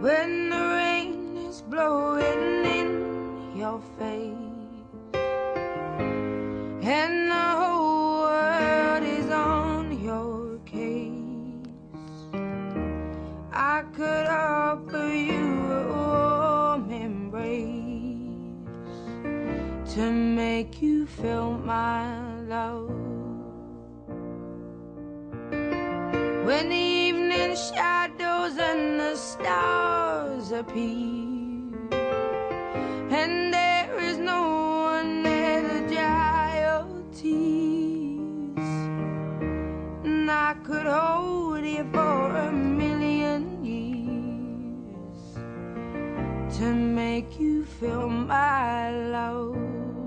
when the rain is blowing in your face and the whole world is on your case. I could offer you a warm embrace to make you feel my love. When the evening shadows and the stars appear, and there is no one there to dry your tears, and I could hold you for 1,000,000 years to make you feel my love.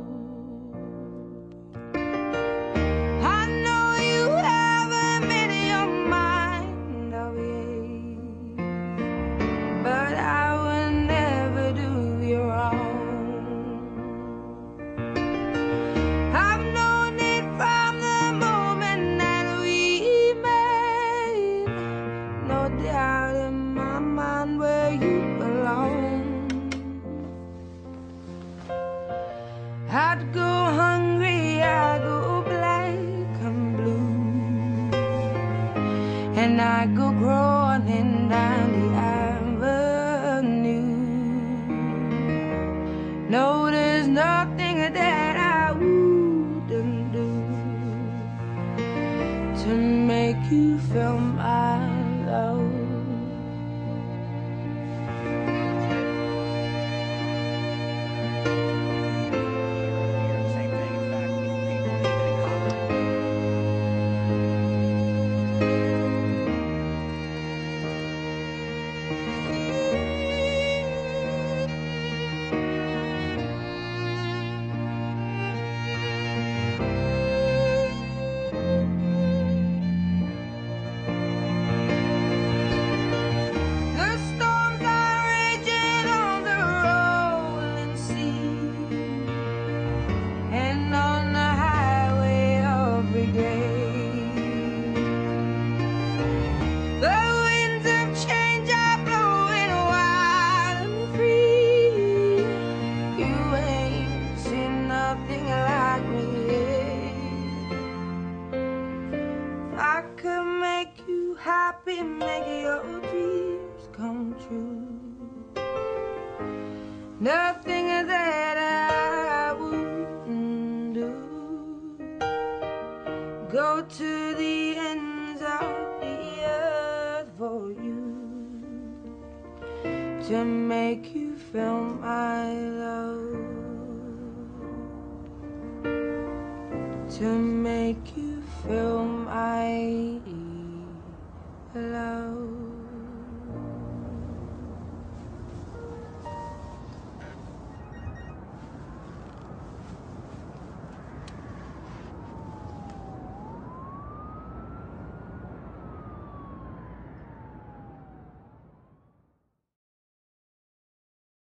Out in my mind where you belong. I'd go hungry, I'd go black and blue, and I'd go crawling down the avenue. No, there's nothing that I wouldn't do to make you feel my love. I could make you happy, make your dreams come true. Nothing that I wouldn't do. Go to the ends of the earth for you to make you feel my love. To make you feel my love.